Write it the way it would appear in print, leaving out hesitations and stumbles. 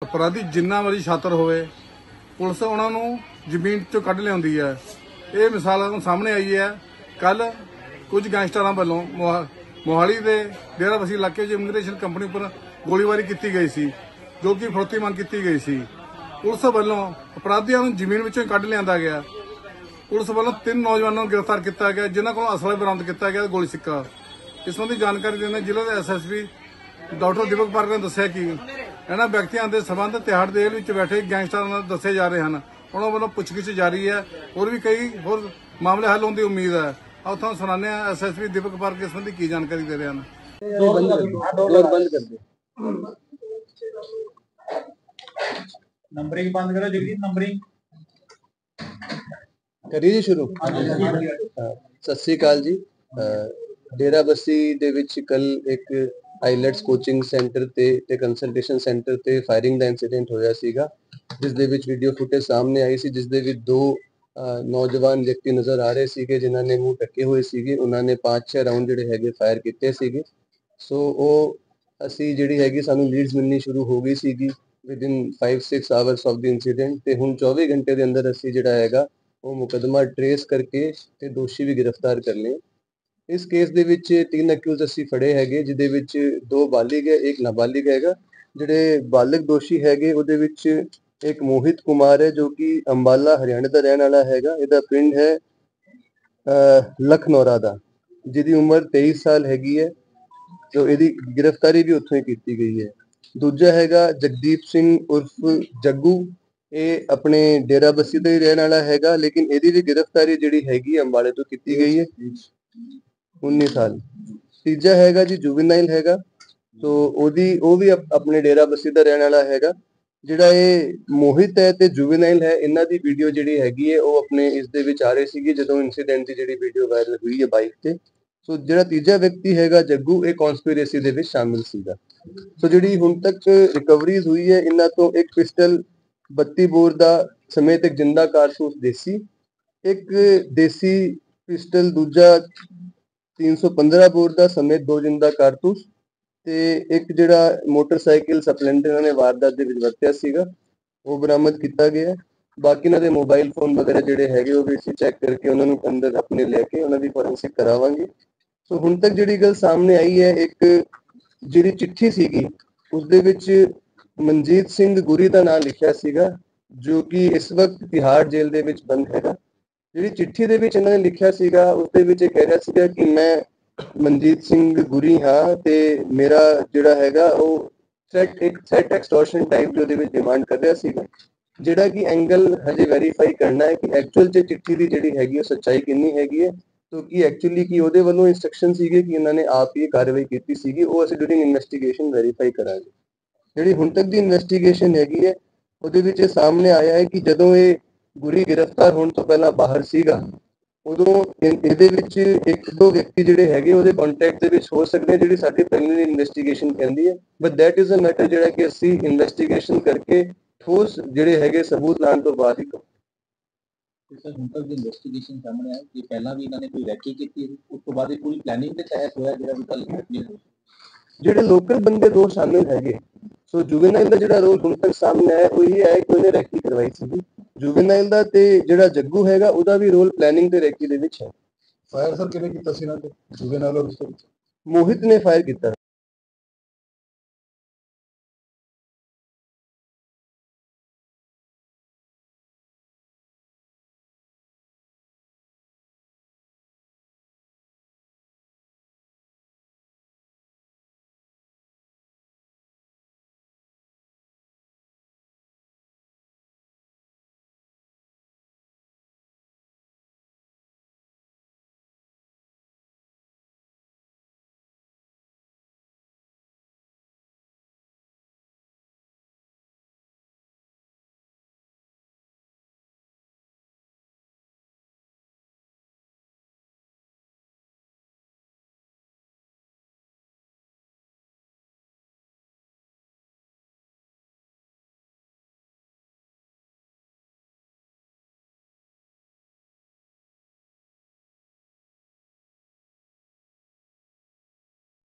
अपराधी जिन्ना मर्जी छात्र होवे पुलिस उन्होंने जमीन चो कढ़ लियाउंदी है। ये मिसाल सामने आई है। कल कुछ गैंगस्टरां वालों मोहाली के डेराबस्सी इलाके इमीग्रेशन कंपनी पर गोलीबारी की गई सी, जो कि फरौती मंग की गई सी। पुलिस वालों अपराधियों को जमीन विचों कढ़ लिया गया। पुलिस वालों 3 नौजवानों को गिरफ्तार किया गया, जिन्हों को असला बरामद किया गया, गोली सिक्का। इस संबंधी जानकारी देने जिले के SSP डॉक्टर दीपक पारकर ने दस्सिया कि इन्होंने व्यक्तियों के संबंध तिहाड़ जेल में बैठे गैंगस्टर दसे जा रहे हैं। उन्होंने वालों पुछगिछ जारी है और भी कई होर मामले हल होने की उम्मीद है। आओ तुहानूं सुणाने SSP दीपक पारकर इस संबंधी की जानकारी दे रहे हैं। नंबरिंग बंद करो जगदीप, नंबरिंग करिए जी शुरू। सत श्री अकाल जी। डेराबस्सी ਦੇ ਵਿੱਚ ਕੱਲ ਇੱਕ ਆਈਲੈਟਸ ਕੋਚਿੰਗ ਸੈਂਟਰ ਤੇ ਕੰਸਲਟੇਸ਼ਨ ਸੈਂਟਰ ਤੇ ਫਾਇਰਿੰਗ ਦਾ ਇਨਸੀਡੈਂਟ ਹੋਇਆ ਸੀਗਾ, ਜਿਸ ਦੇ ਵਿੱਚ ਵੀਡੀਓ ਫੁਟੇਜ ਸਾਹਮਣੇ ਆਈ ਸੀ, ਜਿਸ ਦੇ ਵਿੱਚ 2 ਨੌਜਵਾਨ ਵਿਅਕਤੀ ਨਜ਼ਰ ਆ ਰਹੇ ਸੀਗੇ, ਜਿਨ੍ਹਾਂ ਨੇ ਮੂੰਹ ਢੱਕੇ ਹੋਏ ਸੀਗੇ। ਉਹਨਾਂ ਨੇ 5-6 ਰਾਉਂਡ ਜਿਹੜੇ ਹੈਗੇ ਫਾਇਰ ਕੀਤੇ ਸੀਗੇ। ਸੋ ਉਹ ਅਸੀਂ ਜਿਹੜੀ ਹੈਗੀ ਸਾਨੂੰ ਲੀਡਸ ਮਿਲਣੀ ਸ਼ੁਰੂ ਹੋ ਗਈ ਸੀਗੀ within 5-6 hours of the incident, ਤੇ ਹੁਣ 24 ਘੰਟੇ ਦੇ ਅੰਦਰ ਅਸੀਂ ਜਿਹੜਾ ਹੈਗਾ ਉਹ ਮੁਕੱਦਮਾ ਟ੍ਰੇਸ ਕਰਕੇ ਤੇ ਦੋਸ਼ੀ ਵੀ ਗ੍ਰਿਫਤਾਰ ਕਰ ਲਏ। ਇਸ ਕੇਸ ਦੇ ਵਿੱਚ 3 ਅਕਿਊਜ਼ ਅਸੀਂ ਫੜੇ ਹੈਗੇ, ਜਿਹਦੇ ਵਿੱਚ 2 ਬਾਲਿਗ ਹੈ, ਇੱਕ ਨਾਬਾਲਿਗ ਹੈਗਾ। ਜਿਹੜੇ ਬਾਲਿਗ ਦੋਸ਼ੀ ਹੈਗੇ ਉਹਦੇ ਵਿੱਚ ਇੱਕ ਮੋਹਿਤ ਕੁਮਾਰ ਹੈ, ਜੋ ਕਿ ਅੰਬਾਲਾ ਹਰਿਆਣਾ ਦਾ ਰਹਿਣ ਵਾਲਾ ਹੈਗਾ। ਇਹਦਾ ਪਿੰਡ ਹੈ ਲਖਨੌਰਾ ਦਾ, ਜਿਹਦੀ ਉਮਰ 23 ਸਾਲ ਹੈਗੀ ਹੈ। ਜੋ ਇਹਦੀ ਗ੍ਰਿਫਤਾਰੀ ਵੀ ਉੱਥੋਂ ਹੀ ਕੀਤੀ ਗਈ ਹੈ। ਦੂਜਾ ਹੈਗਾ ਜਗਦੀਪ ਸਿੰਘ ਉਰਫ ਜੱਗੂ, ਇਹ ਆਪਣੇ ਡੇਰਾਬੱਸੀ ਦਾ ਹੀ ਰਹਿਣ ਵਾਲਾ ਹੈਗਾ, ਲੇਕਿਨ ਇਹਦੀ ਵੀ ਗ੍ਰਿਫਤਾਰੀ ਜਿਹੜੀ ਹੈਗੀ ਅੰਬਾਲੇ ਤੋਂ ਕੀਤੀ ਗਈ ਹੈ, 19 ਸਾਲ। ਤੀਜਾ ਹੈਗਾ ਜੀ ਜੁਵੀਨਾਈਲ ਹੈਗਾ, ਸੋ ਉਹ ਵੀ ਆਪਣੇ ਡੇਰਾਬੱਸੀ ਦਾ ਰਹਿਣ ਵਾਲਾ ਹੈਗਾ। ਜਿਹੜਾ ਇਹ ਮੋਹਿਤ ਹੈ ਤੇ ਜੁਵੀਨਾਈਲ ਹੈ, ਇਹਨਾਂ ਦੀ ਵੀਡੀਓ ਜਿਹੜੀ ਹੈਗੀ ਹੈ ਉਹ ਆਪਣੇ ਇਸ ਦੇ ਵਿੱਚ ਆ ਰਹੀ ਸੀਗੀ ਜਦੋਂ ਇਨਸੀਡੈਂਟ ਦੀ ਜਿਹੜੀ ਵੀਡੀਓ ਵਾਇਰਲ ਹੋਈ ਹੈ ਬਾਈਕ ਤੇ। ਸੋ ਜਿਹੜਾ ਤੀਜਾ ਵਿਅਕਤੀ ਹੈਗਾ ਜੱਗੂ, ਇਹ ਕਨਸਪੀਰੇਸੀ ਦੇ ਵਿੱਚ ਸ਼ਾਮਿਲ ਸੀਗਾ। ਸੋ ਜਿਹੜੀ ਹੁਣ ਤੱਕ ਰਿਕਵਰੀਜ਼ ਹੋਈ ਹੈ, ਇਹਨਾਂ ਤੋਂ ਇੱਕ ਪਿਸਟਲ 32 ਬੋਰ ਦਾ ਸਮੇਤ ਇੱਕ ਜਿੰਦਾ ਕਾਰਤੂਸ ਦੇਸੀ, ਇੱਕ ਦੇਸੀ ਪਿਸਟਲ ਦੂਜਾ 315 ਬੋਰ ਦਾ ਸਮੇਤ 2 ਜਿੰਦਾ ਕਾਰਤੂਸ, ਤੇ ਇੱਕ ਜਿਹੜਾ ਮੋਟਰਸਾਈਕਲ ਸਪਲੈਂਡਰ ਇਹਨਾਂ ਨੇ ਵਾਰਦਾਤ ਦੇ ਵਿੱਚ ਵਰਤਿਆ ਸੀਗਾ ਉਹ ਬਰਾਮਦ ਕੀਤਾ ਗਿਆ। ਬਾਕੀ ਇਹਨਾਂ ਦੇ ਮੋਬਾਈਲ ਫੋਨ ਵਗੈਰਾ ਜਿਹੜੇ ਹੈਗੇ ਉਹ ਵੀ ਅਸੀਂ ਚੈੱਕ ਕਰਕੇ ਉਹਨਾਂ ਨੂੰ ਅੰਦਰ ਆਪਣੇ ਲੈ ਕੇ ਉਹਨਾਂ ਦੀ ਫੋਰੈਂਸਿਕ ਕਰਾਵਾਂਗੇ। ਸੋ ਹੁਣ ਤੱਕ ਜਿਹੜੀ ਗੱਲ ਸਾਹਮਣੇ ਆਈ ਹੈ, ਇੱਕ ਜਿਹੜੀ ਚਿੱਠੀ ਸੀਗੀ ਉਸ ਦੇ ਵਿੱਚ ਮਨਜੀਤ ਸਿੰਘ ਗੁਰੀ ਦਾ ਨਾਮ ਲਿਖਿਆ ਸੀਗਾ, ਜੋ ਕਿ ਇਸ ਵਕਤ ਤਿਹਾੜ ਜੇਲ੍ਹ ਦੇ ਵਿੱਚ ਬੰਦ ਹੈਗਾ। ਜਿਹੜੀ ਚਿੱਠੀ ਦੇ ਵਿੱਚ ਇਹਨਾਂ ਨੇ ਲਿਖਿਆ ਸੀਗਾ ਉਸ ਦੇ ਵਿੱਚ ਇਹ ਕਹਿ ਰਿਹਾ ਸੀਗਾ ਕਿ ਮੈਂ ਮਨਜੀਤ ਸਿੰਘ ਗੁਰੀ ਹਾਂ ਤੇ ਮੇਰਾ ਜਿਹੜਾ ਹੈਗਾ ਉਹ ਥ੍ਰੈਟ ਐਕਸਟੋਰਸ਼ਨ ਟਾਈਪ ਦੇ ਉਹਦੇ ਵਿੱਚ ਡਿਮਾਂਡ ਕਰ ਰਿਹਾ ਸੀਗਾ, ਜਿਹੜਾ ਕਿ ਐਂਗਲ ਹਜੇ ਵੈਰੀਫਾਈ ਕਰਨਾ ਹੈ ਕਿ ਐਕਚੁਅਲ ਚ ਚਿੱਠੀ ਦੀ ਜਿਹੜੀ ਹੈਗੀ ਉਹ ਸੱਚਾਈ ਕਿੰਨੀ ਹੈਗੀ ਹੈ। तो कि एक्चुअली कि ਉਹਦੇ ਵੱਲੋਂ ਇੰਸਟਰਕਸ਼ਨ ਸੀਗੇ ਕਿ ਇਹਨਾਂ ਨੇ ਆਪ ਹੀ ਕਾਰਵਾਈ ਕੀਤੀ ਸੀਗੀ, ਉਹ ਅਸੀਂ ਡਿਊਰਿੰਗ ਇਨਵੈਸਟੀਗੇਸ਼ਨ ਵੈਰੀਫਾਈ ਕਰਾਂਗੇ। ਜਿਹੜੀ ਹੁਣ ਤੱਕ ਦੀ ਇਨਵੈਸਟੀਗੇਸ਼ਨ ਹੈਗੀ ਹੈ ਉਹਦੇ ਵਿੱਚ ਇਹ ਸਾਹਮਣੇ ਆਇਆ ਹੈ ਕਿ ਜਦੋਂ ਇਹ ਗੁਰੀ ਗ੍ਰਿਫਤਾਰ ਹੋਣ ਤੋਂ ਪਹਿਲਾਂ ਬਾਹਰ ਸੀਗਾ, ਉਦੋਂ ਇਹਦੇ ਵਿੱਚ 1-2 ਵਿਅਕਤੀ ਜਿਹੜੇ ਹੈਗੇ ਉਹਦੇ ਕੰਟੈਕਟ ਦੇ ਵਿੱਚ ਹੋ ਸਕਦੇ, ਜਿਹੜੀ ਸਾਡੀ ਪ੍ਰੀਲਿਮਿਨਰੀ ਇਨਵੈਸਟੀਗੇਸ਼ਨ ਕਹਿੰਦੀ ਹੈ। But that is a matter ਜਿਹੜਾ ਕਿ ਅਸੀਂ ਇਨਵੈਸਟੀਗੇਸ਼ਨ ਕਰਕੇ ਠੋਸ ਜਿਹੜੇ ਹੈਗੇ ਸਬੂਤ ਲਾਉਣ ਤੋਂ ਬਾਅਦ ਹੀ ਹੁਣ ਤੱਕ ਦੀ ਇਨਵੈਸਟੀਗੇਸ਼ਨ ਸਾਹਮਣੇ ਆਇਆ ਕਿ ਪਹਿਲਾਂ ਵੀ ਇਹਨਾਂ ਨੇ ਕੋਈ ਰੈਕੀ ਕੀਤੀ, ਉਸ ਤੋਂ ਬਾਅਦ ਪੂਰੀ ਪਲੈਨਿੰਗ ਦੇ ਤਹਿਤ ਹੋਇਆ ਜਿਹੜਾ ਵੀ ਕੱਲ ਜਿਹੜੇ ਲੋਕਲ ਬੰਦੇ 2 ਸ਼ਾਮਿਲ ਹੈਗੇ। ਸੋ ਜੁਵੀਨਾਈਲ ਦਾ ਜਿਹੜਾ ਰੋਲ ਹੁਣ ਤੱਕ ਸਾਹਮਣੇ ਆਇਆ ਉਹ ਇਹ ਹੈ ਕਿ ਉਹਨੇ ਰੈਕੀ ਕਰਵਾਈ ਸੀ ਜੁਵੀਨਾਈਲ ਦਾ, ਤੇ ਜਿਹੜਾ ਜੱਗੂ ਹੈਗਾ ਉਹਦਾ ਵੀ ਰੋਲ ਪਲੈਨਿੰਗ ਤੇ ਰੈਕੀ ਦੇ ਵਿੱਚ ਹੈ। ਫਾਇਰ ਸਰ ਕਿਹਨੇ ਕੀਤਾ ਸੀ ਇਹਨਾਂ ਤੇ? ਜੁਵੀਨਾਈਲ ਔਰ ਉਸ ਤੋਂ ਮੋਹਿਤ ਨੇ ਫਾਇਰ ਕੀਤਾ।